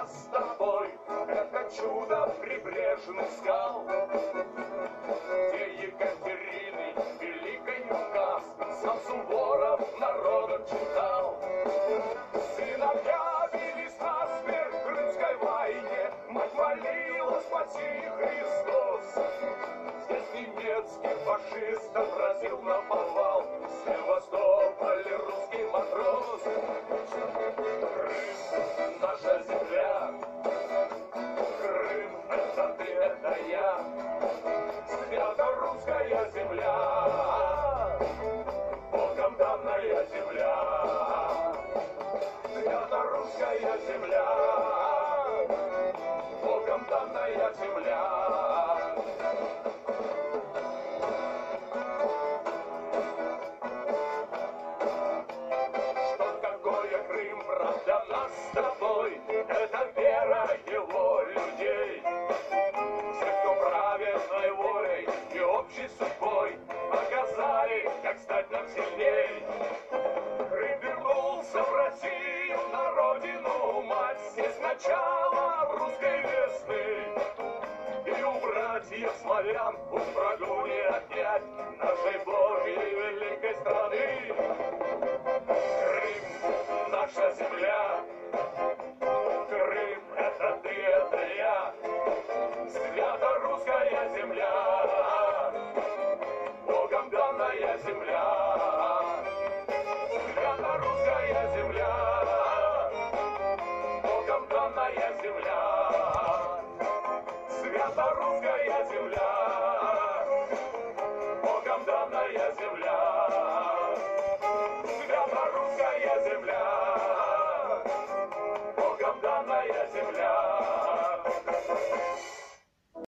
нас с тобой это чудо прибрежных скал, где Екатерины великой указ сам Суворов народом читал. Сыновья бились насмерть в Крымской войне, мать молила: спаси Христос. Здесь немецкий фашист отразил наповал, в Севастополе русский матрос. Крым — наша земля, Крым — это ты, это я, свято-русская земля, Богом данная земля, свято-русская земля, Богом данная земля. Что такое Крым, правда, нас с тобой? Это вера его людей. Все, кто праведной волей и общей судьбой показали, как стать нам сильней. Крым вернулся в Россию, на родину мать, здесь начало русской весны. И у братьев славян пусть врагу не отнять нашей Божьей великой страны. Крым — наша земля, Крым — это ты, это я, свято-русская земля, Богом данная земля, свято-русская земля, Богом данная земля, свято-русская земля, Богом данная земля, свято-русская земля.